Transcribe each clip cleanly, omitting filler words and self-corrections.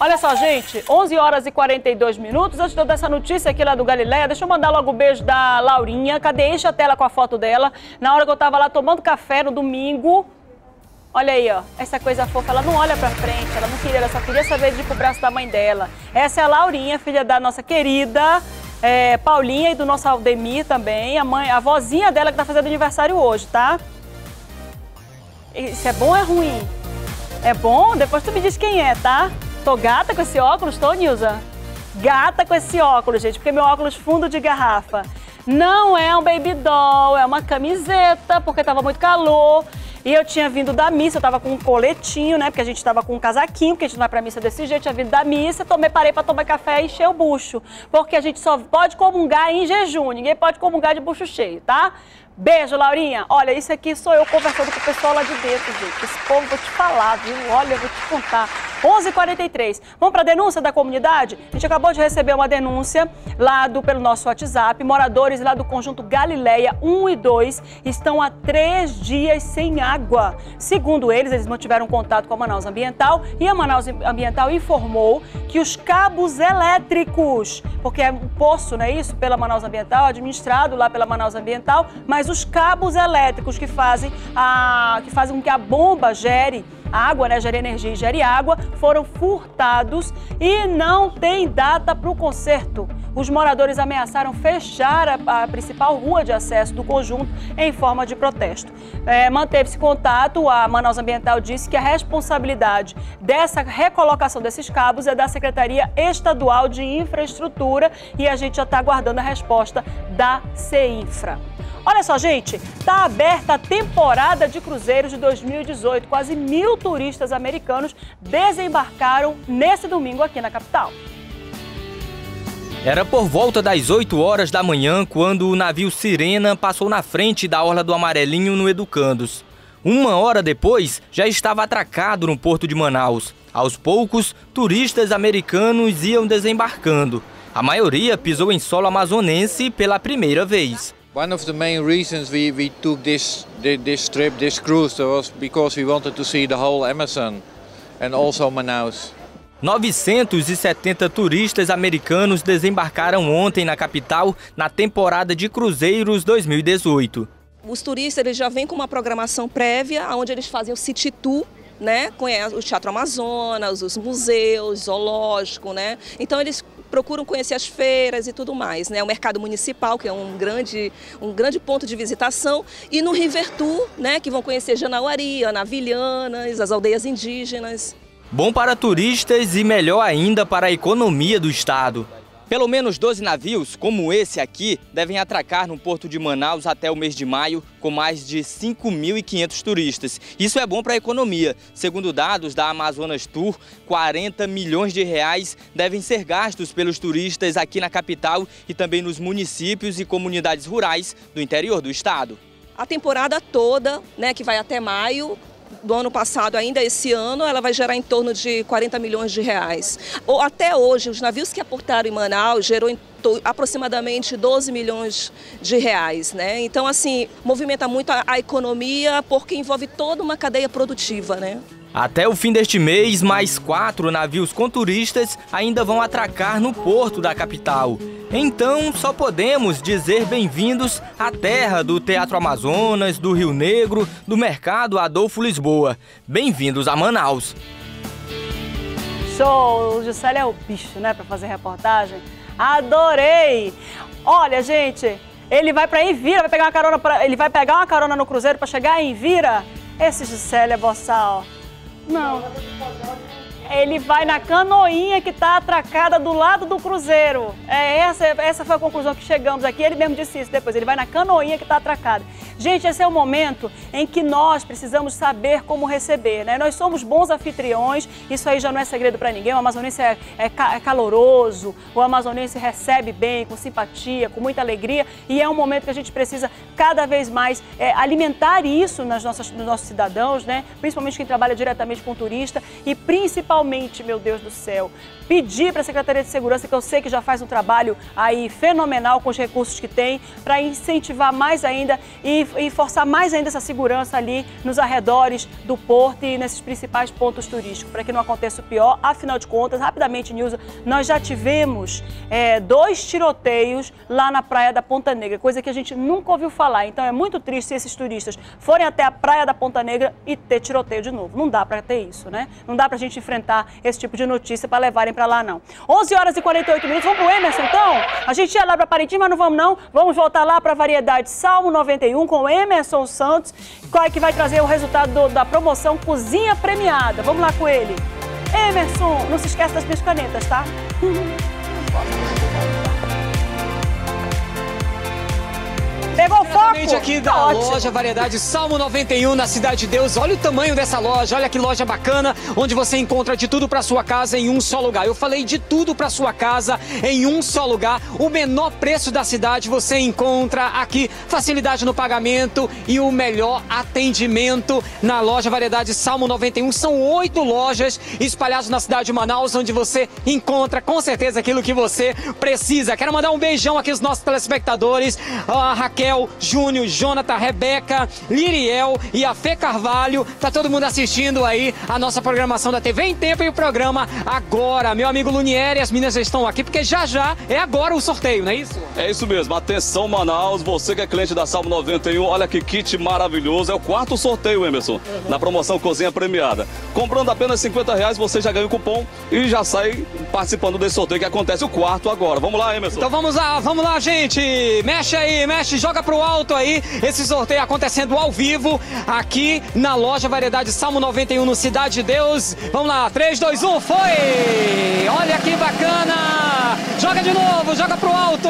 Olha só, gente, 11 horas e 42 minutos. Antes de eu dar essa notícia aqui lá do Galileia, deixa eu mandar logo um beijo da Laurinha. Cadê? Enche a tela com a foto dela. Na hora que eu tava lá tomando café no domingo. Olha aí, ó, essa coisa fofa, ela não olha pra frente, ela não queria, ela só queria saber de ir pro braço da mãe dela. Essa é a Laurinha, filha da nossa querida Paulinha e do nosso Aldemir também, a vozinha dela que tá fazendo aniversário hoje, tá? Isso é bom ou é ruim? É bom? Depois tu me diz quem é, tá? Tô gata com esse óculos, tô, Nilza? Gata com esse óculos, gente, porque meu óculos fundo de garrafa. Não é um baby doll, é uma camiseta, porque tava muito calor. E eu tinha vindo da missa, eu tava com um coletinho, né? Porque a gente tava com um casaquinho, porque a gente não vai pra missa desse jeito. Tinha vindo da missa, parei pra tomar café e encher o bucho. Porque a gente só pode comungar em jejum, ninguém pode comungar de bucho cheio, tá? Beijo, Laurinha. Olha, isso aqui sou eu conversando com o pessoal lá de dentro, gente. Esse povo, vou te falar, viu? Olha, eu vou te contar. 11h43. Vamos para a denúncia da comunidade? A gente acabou de receber uma denúncia lá pelo nosso WhatsApp. Moradores lá do conjunto Galileia 1 e 2 estão há 3 dias sem água. Segundo eles mantiveram contato com a Manaus Ambiental e a Manaus Ambiental informou que os cabos elétricos, porque é um poço, não é isso? Pela Manaus Ambiental, administrado lá pela Manaus Ambiental, mas os cabos elétricos que fazem com que a bomba gere água, né, gere energia e gere água, foram furtados e não tem data para o conserto. Os moradores ameaçaram fechar a principal rua de acesso do conjunto em forma de protesto. Manteve-se contato, a Manaus Ambiental disse que a responsabilidade dessa recolocação desses cabos é da Secretaria Estadual de Infraestrutura e a gente já está aguardando a resposta da CEINFRA. Olha só, gente, está aberta a temporada de cruzeiros de 2018. Quase 1.000 turistas americanos desembarcaram nesse domingo aqui na capital. Era por volta das 8 horas da manhã quando o navio Sirena passou na frente da Orla do Amarelinho no Educandos. 1 hora depois, já estava atracado no porto de Manaus. Aos poucos, turistas americanos iam desembarcando. A maioria pisou em solo amazonense pela primeira vez. One of the main reasons we took this trip, this cruise, was because we wanted to see the whole Amazon and also Manaus. 970 turistas americanos desembarcaram ontem na capital na temporada de cruzeiros 2018. Os turistas eles já vêm com uma programação prévia, onde eles fazem o city tour, né? Conhece o Teatro Amazonas, os museus, zoológico, né? Então eles procuram conhecer as feiras e tudo mais, né? O mercado municipal, que é um grande ponto de visitação, e no River Tour, né? Que vão conhecer Janauari, Anavilhanas, as aldeias indígenas. Bom para turistas e melhor ainda para a economia do estado. Pelo menos 12 navios, como esse aqui, devem atracar no porto de Manaus até o mês de maio, com mais de 5.500 turistas. Isso é bom para a economia. Segundo dados da Amazonas Tour, 40 milhões de reais devem ser gastos pelos turistas aqui na capital e também nos municípios e comunidades rurais do interior do estado. A temporada toda, né, que vai até maio, do ano passado, ainda esse ano, ela vai gerar em torno de 40 milhões de reais. Até hoje, os navios que aportaram em Manaus gerou aproximadamente 12 milhões de reais, né? Então, assim, movimenta muito a economia porque envolve toda uma cadeia produtiva, né? Até o fim deste mês, mais 4 navios com turistas ainda vão atracar no porto da capital. Então, só podemos dizer bem-vindos à terra do Teatro Amazonas, do Rio Negro, do Mercado Adolfo Lisboa. Bem-vindos a Manaus. Show! O Juscelio é o bicho, né, para fazer reportagem. Adorei! Olha, gente, ele vai para Envira, ele vai pegar uma carona no cruzeiro para chegar em Envira. Esse Juscelio é boçal. Não. Ele vai na canoinha que está atracada do lado do cruzeiro. Essa foi a conclusão que chegamos aqui. Ele mesmo disse isso depois. Ele vai na canoinha que está atracada. Gente, esse é o momento em que nós precisamos saber como receber, né? Nós somos bons anfitriões, isso aí já não é segredo para ninguém. O amazonense é caloroso, o amazonense recebe bem, com simpatia, com muita alegria. E é um momento que a gente precisa cada vez mais alimentar isso nos nossos cidadãos, né? Principalmente quem trabalha diretamente com turista e principalmente, meu Deus do céu, pedir para a Secretaria de Segurança, que eu sei que já faz um trabalho aí fenomenal com os recursos que tem, para incentivar mais ainda e e forçar mais ainda essa segurança ali nos arredores do porto e nesses principais pontos turísticos, para que não aconteça o pior. Afinal de contas, rapidamente, Nilza, nós já tivemos 2 tiroteios lá na praia da Ponta Negra, coisa que a gente nunca ouviu falar. Então é muito triste se esses turistas forem até a praia da Ponta Negra e ter tiroteio de novo. Não dá para ter isso, né? Não dá pra gente enfrentar esse tipo de notícia para levarem para lá, não. 11 horas e 48 minutos, vamos pro Emerson, então? A gente ia lá para Parintins, mas não vamos, não. Vamos voltar lá para a variedade Salmo 91 com o Emerson Santos, que vai trazer o resultado da promoção Cozinha Premiada. Vamos lá com ele. Emerson, não se esquece das minhas canetas, tá? Pegou o foco? Aqui da loja Variedade Salmo 91 na Cidade de Deus. Olha o tamanho dessa loja, olha que loja bacana, onde você encontra de tudo para sua casa em um só lugar. Eu falei de tudo para sua casa em um só lugar. O menor preço da cidade você encontra aqui, facilidade no pagamento e o melhor atendimento na loja Variedade Salmo 91. São 8 lojas espalhadas na cidade de Manaus, onde você encontra com certeza aquilo que você precisa. Quero mandar um beijão aqui aos nossos telespectadores, a Raquel, Júnior, Jonathan, Rebeca, Liriel e a Fê Carvalho. Tá todo mundo assistindo aí a nossa programação da TV em Tempo e o programa agora. Meu amigo Lunieri, as meninas estão aqui porque já é agora o sorteio, não é isso? É isso mesmo. Atenção, Manaus, você que é cliente da Salmo 91, olha que kit maravilhoso. É o 4º sorteio, Emerson, na promoção Cozinha Premiada. Comprando apenas R$50, você já ganha o cupom e já sai participando desse sorteio que acontece o 4º agora. Vamos lá, Emerson. Então vamos lá, gente. Mexe aí, joga pro alto aí, esse sorteio acontecendo ao vivo aqui na loja Variedade Salmo 91 no Cidade de Deus. Vamos lá, 3, 2, 1, foi! Olha que bacana! Joga de novo, joga pro alto!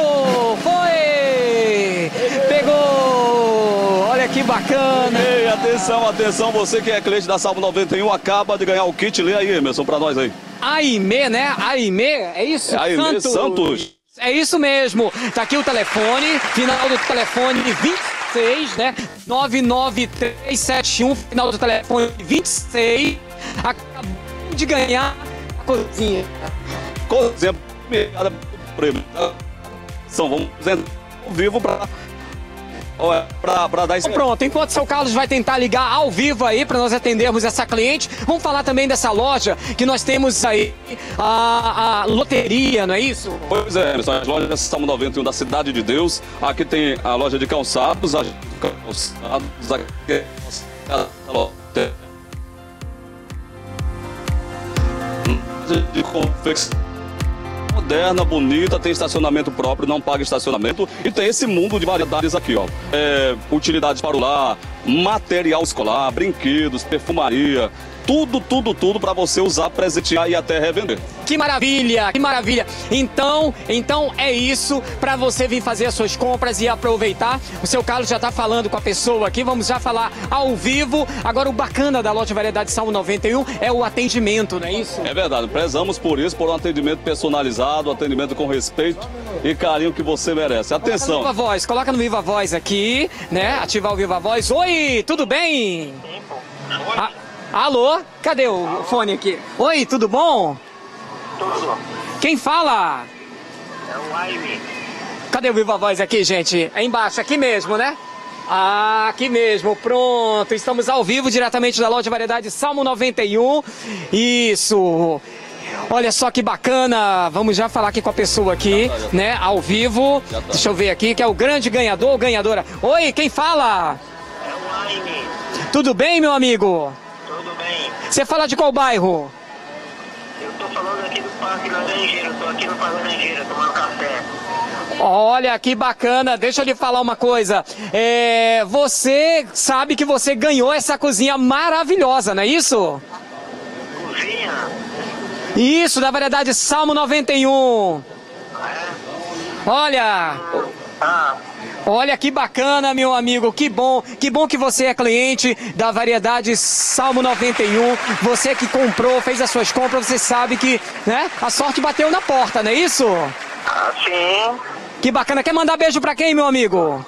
Foi! Pegou! Olha que bacana! Ei, atenção, você que é cliente da Salmo 91 acaba de ganhar o kit. Lê aí, Emerson, pra nós aí. Aimee, né? Aimee, é isso? É Aimee Santos. É isso mesmo. Tá aqui o telefone, final do telefone 26, né? 99371, final do telefone 26. Acabou de ganhar a cozinha. Cozinha premiada prêmio. Vamos entrar ao vivo para dar esse... Pronto, enquanto o seu Carlos vai tentar ligar ao vivo aí para nós atendermos essa cliente, vamos falar também dessa loja que nós temos aí, a loteria, não é isso? Pois é, são as lojas Salmo 91 da Cidade de Deus. Aqui tem a loja de calçados, aqui a loja de confecção moderna, bonita, tem estacionamento próprio, não paga estacionamento e tem esse mundo de variedades aqui, ó. Utilidades para o lar, material escolar, brinquedos, perfumaria, tudo para você usar, presentear e até revender. Que maravilha, que maravilha. Então é isso, para você vir fazer as suas compras e aproveitar. O seu Carlos já está falando com a pessoa aqui, vamos já falar ao vivo. Agora o bacana da loja Variedade Salmo 91 é o atendimento, não é isso? É verdade, prezamos por isso, por um atendimento personalizado, um atendimento com respeito e carinho que você merece. Atenção. Coloca no Viva Voz aqui, né? Ativar o Viva Voz. Oi, tudo bem? Alô? Cadê o fone aqui? Oi, tudo bom? Tudo. Quem fala? É o Aimee. Cadê o Viva Voz aqui, gente? É embaixo, aqui mesmo, né? Aqui mesmo, pronto. Estamos ao vivo, diretamente da loja Variedade Salmo 91. Isso. Olha só que bacana. Vamos já falar aqui com a pessoa aqui, né? Ao vivo. Deixa eu ver aqui, que é o grande ganhador ou ganhadora. Oi, quem fala? É o Aimee. Tudo bem, meu amigo? Tudo bem. Você fala de qual bairro? Eu tô falando aqui do Parque Laranjeira. Tô aqui no Parque Laranjeira, tomando café. Olha que bacana, deixa eu lhe falar uma coisa. Você sabe que você ganhou essa cozinha maravilhosa, não é isso? Cozinha? Isso, da variedade Salmo 91. Olha. Olha que bacana, meu amigo, que bom que você é cliente da variedade Salmo 91, você que comprou, fez as suas compras, você sabe que, né, a sorte bateu na porta, não é isso? Sim. Que bacana, quer mandar beijo pra quem, meu amigo?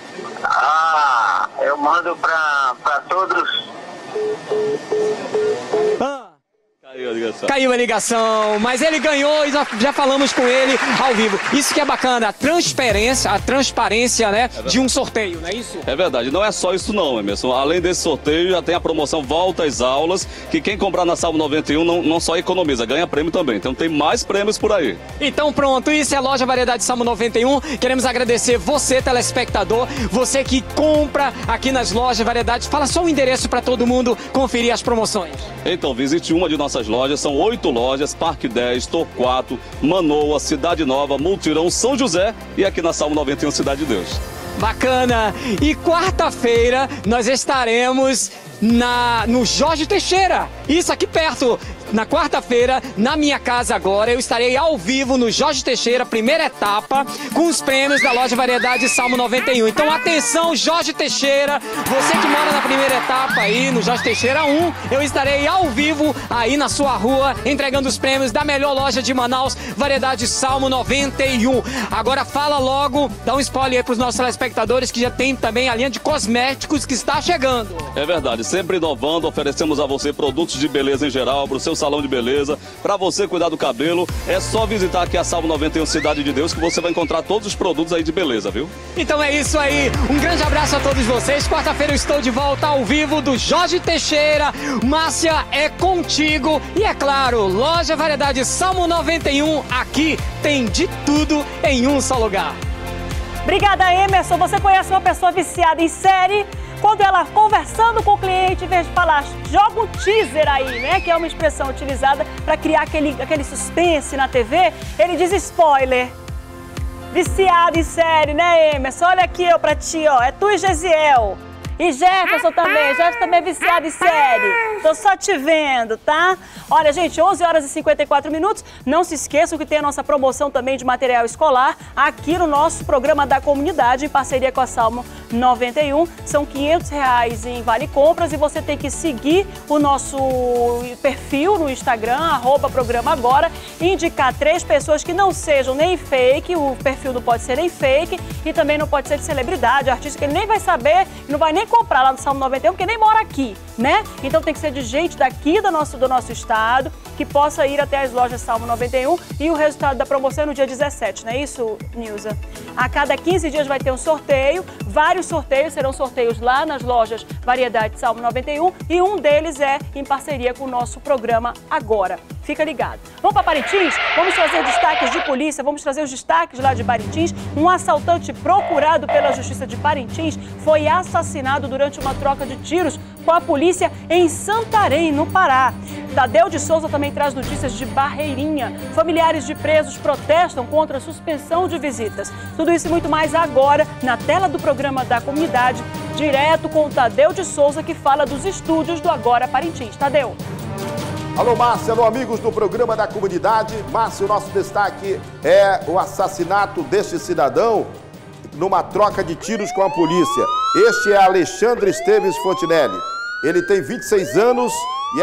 Eu mando pra todos. Caiu a ligação, mas ele ganhou e já falamos com ele ao vivo. Isso que é bacana, a transparência, né, de um sorteio, não é isso? É verdade, não é só isso não, Emerson. Além desse sorteio, já tem a promoção Volta às Aulas, que quem comprar na Salmo 91 não só economiza, ganha prêmio também. Então tem mais prêmios por aí. Então pronto, isso é a Loja Variedade Salmo 91. Queremos agradecer você, telespectador, você que compra aqui nas Lojas Variedades. Fala só o endereço para todo mundo conferir as promoções. Então, visite uma de nossas lojas, são 8 lojas, Parque 10, Torquato, Manoa, Cidade Nova, Multirão, São José e aqui na Salmo 91 Cidade de Deus. Bacana! E quarta-feira nós estaremos no Jorge Teixeira, isso aqui perto. Na quarta-feira, na minha casa agora, eu estarei ao vivo no Jorge Teixeira, primeira etapa, com os prêmios da Loja Variedade Salmo 91. Então atenção, Jorge Teixeira, você que mora na primeira etapa aí, no Jorge Teixeira 1, eu estarei ao vivo aí na sua rua, entregando os prêmios da melhor loja de Manaus, Variedade Salmo 91. Agora fala logo, dá um spoiler aí para os nossos telespectadores, que já tem também a linha de cosméticos que está chegando. É verdade, sempre inovando, oferecemos a você produtos de beleza em geral, para o seu salão de beleza, para você cuidar do cabelo, é só visitar aqui a Salmo 91 Cidade de Deus que você vai encontrar todos os produtos aí de beleza, viu? Então é isso aí, um grande abraço a todos vocês. Quarta-feira eu estou de volta ao vivo do Jorge Teixeira. Márcia, é contigo. E é claro, Loja Variedade Salmo 91, aqui tem de tudo em um só lugar. Obrigada, Emerson. Você conhece uma pessoa viciada em série? Quando ela, conversando com o cliente, em vez de falar, joga um teaser aí, né? Que é uma expressão utilizada para criar aquele suspense na TV, ele diz spoiler. Viciado em série, né, Emerson? Olha aqui, ó, pra ti, ó. É tu e Gesiel. E Jefferson também. Jefferson também é viciado em série. Tô só te vendo, tá? Olha, gente, 11 horas e 54 minutos. Não se esqueçam que tem a nossa promoção também de material escolar aqui no nosso programa da comunidade, em parceria com a Salmo 91. São R$500 em Vale Compras e você tem que seguir o nosso perfil no Instagram, @programaagora, e indicar 3 pessoas que não sejam nem fake, o perfil não pode ser nem fake e também não pode ser de celebridade, artista que ele nem vai saber, não vai nem comprar lá no Salmo 91, porque nem mora aqui, né? Então tem que ser de gente daqui do nosso estado, que possa ir até as lojas Salmo 91 e o resultado da promoção é no dia 17, não é isso, Nilza? A cada 15 dias vai ter um sorteio, vários sorteios, serão sorteios lá nas lojas Variedade Salmo 91 e um deles é em parceria com o nosso programa Agora. Fica ligado. Vamos para Parintins? Vamos trazer destaques de polícia, vamos trazer os destaques lá de Parintins. Um assaltante procurado pela Justiça de Parintins foi assassinado durante uma troca de tiros com a polícia em Santarém, no Pará. Tadeu de Souza também traz notícias de Barreirinha. Familiares de presos protestam contra a suspensão de visitas. Tudo isso e muito mais agora, na tela do programa da comunidade, direto com o Tadeu de Souza, que fala dos estúdios do Agora Parintins. Tadeu. Alô, Márcia, alô, amigos do programa da comunidade. Márcia, o nosso destaque é o assassinato deste cidadão numa troca de tiros com a polícia. Este é Alexandre Esteves Fontinelli. Ele tem 26 anos e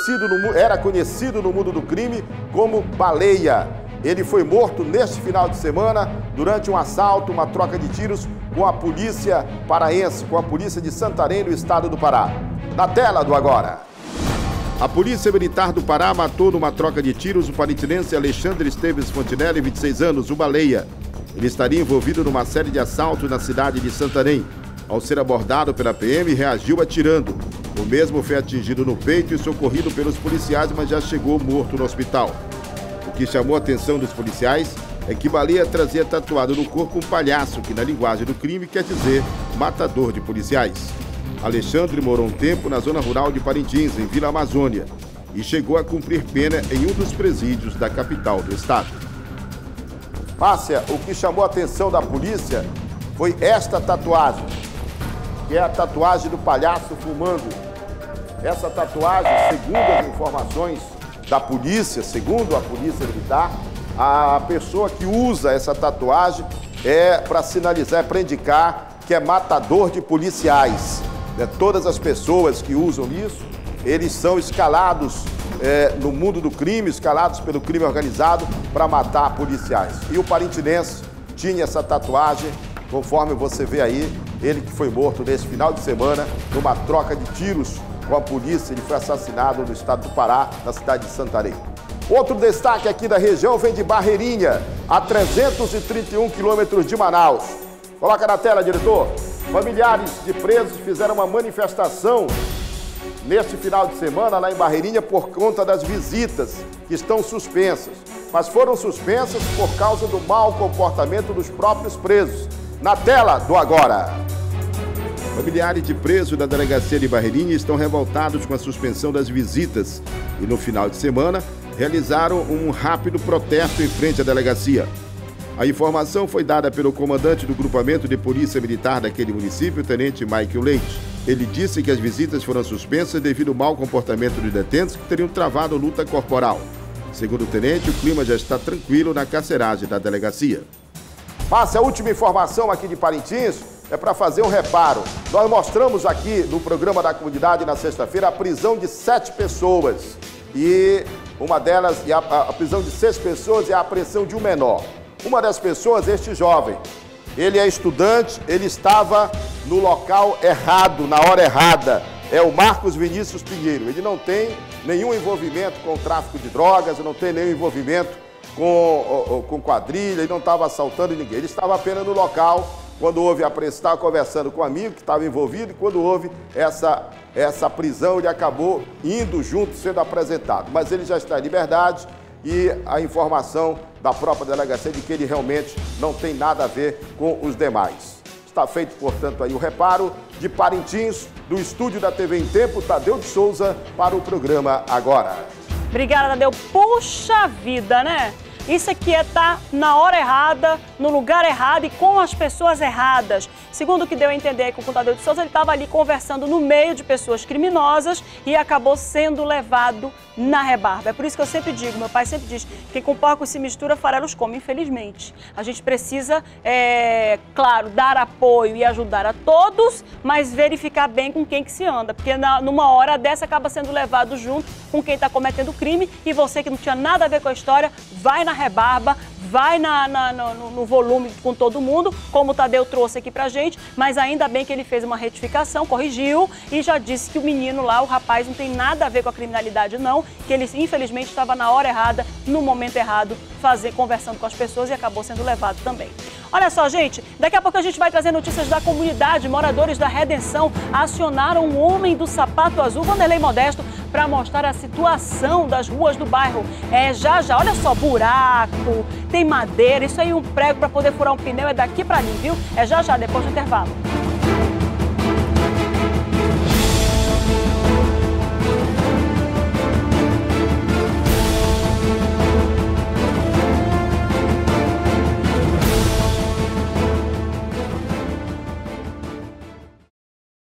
era conhecido no mundo do crime como Baleia. Ele foi morto neste final de semana durante um assalto, uma troca de tiros com a polícia paraense, com a polícia de Santarém, no estado do Pará. Na tela do Agora. A Polícia Militar do Pará matou numa troca de tiros o parintinense Alexandre Esteves Fontinelli, 26 anos, o Baleia. Ele estaria envolvido numa série de assaltos na cidade de Santarém. Ao ser abordado pela PM, reagiu atirando. O mesmo foi atingido no peito e socorrido pelos policiais, mas já chegou morto no hospital. O que chamou a atenção dos policiais é que Baleia trazia tatuado no corpo um palhaço, que na linguagem do crime quer dizer matador de policiais. Alexandre morou um tempo na zona rural de Parintins, em Vila Amazônia, e chegou a cumprir pena em um dos presídios da capital do estado. Márcia, o que chamou a atenção da polícia foi esta tatuagem, que é a tatuagem do palhaço fumando. Essa tatuagem, segundo as informações da polícia, segundo a Polícia Militar, a pessoa que usa essa tatuagem é para sinalizar, é para indicar que é matador de policiais. Todas as pessoas que usam isso, eles são escalados no mundo do crime, escalados pelo crime organizado para matar policiais. E o parintinense tinha essa tatuagem, conforme você vê aí, ele que foi morto nesse final de semana, numa troca de tiros com a polícia. Ele foi assassinado no estado do Pará, na cidade de Santarém. Outro destaque aqui da região vem de Barreirinha, a 331 quilômetros de Manaus. Coloca na tela, diretor. Familiares de presos fizeram uma manifestação neste final de semana lá em Barreirinha por conta das visitas que estão suspensas. Mas foram suspensas por causa do mau comportamento dos próprios presos. Na tela do Agora. Familiares de presos da delegacia de Barreirinha estão revoltados com a suspensão das visitas e no final de semana realizaram um rápido protesto em frente à delegacia. A informação foi dada pelo comandante do grupamento de polícia militar daquele município, o tenente Michael Leite. Ele disse que as visitas foram suspensas devido ao mau comportamento dos detentos que teriam travado luta corporal. Segundo o tenente, o clima já está tranquilo na carceragem da delegacia. Passe a última informação aqui de Parintins, é para fazer um reparo. Nós mostramos aqui no programa da comunidade na sexta-feira a prisão de 7 pessoas. E uma delas, a prisão de 6 pessoas e a apreensão de um menor. Uma das pessoas, este jovem, ele é estudante, ele estava no local errado, na hora errada. É o Marcos Vinícius Pinheiro. Ele não tem nenhum envolvimento com o tráfico de drogas, não tem nenhum envolvimento com quadrilha, ele não estava assaltando ninguém. Ele estava apenas no local quando houve a apreensão, estava conversando com um amigo que estava envolvido e quando houve essa prisão, ele acabou indo junto, sendo apresentado. Mas ele já está em liberdade e a informação da própria delegacia de que ele realmente não tem nada a ver com os demais. Está feito, portanto, aí o reparo de Parintins, do estúdio da TV em Tempo, Tadeu de Souza, para o programa Agora. Obrigada, Tadeu. Puxa vida, né? Isso aqui é estar na hora errada, no lugar errado e com as pessoas erradas. Segundo o que deu a entender com o Tadeu de Souza, ele estava ali conversando no meio de pessoas criminosas e acabou sendo levado na rebarba. É por isso que eu sempre digo, meu pai sempre diz, quem com porcos se mistura, farelos come, infelizmente. A gente precisa, claro, dar apoio e ajudar a todos, mas verificar bem com quem que se anda, porque numa hora dessa acaba sendo levado junto com quem está cometendo crime e você que não tinha nada a ver com a história, vai na rebarba, vai no volume com todo mundo, como o Tadeu trouxe aqui pra gente, mas ainda bem que ele fez uma retificação, corrigiu e já disse que o menino lá, o rapaz, não tem nada a ver com a criminalidade não, que ele infelizmente estava na hora errada, no momento errado, conversando com as pessoas e acabou sendo levado também. Olha só, gente, daqui a pouco a gente vai trazer notícias da comunidade. Moradores da Redenção acionaram um homem do sapato azul, Vanderlei Modesto, para mostrar a situação das ruas do bairro. Já, olha só, buraco, tem madeira, isso aí um prego para poder furar um pneu é daqui para ali, viu? Já, depois do intervalo.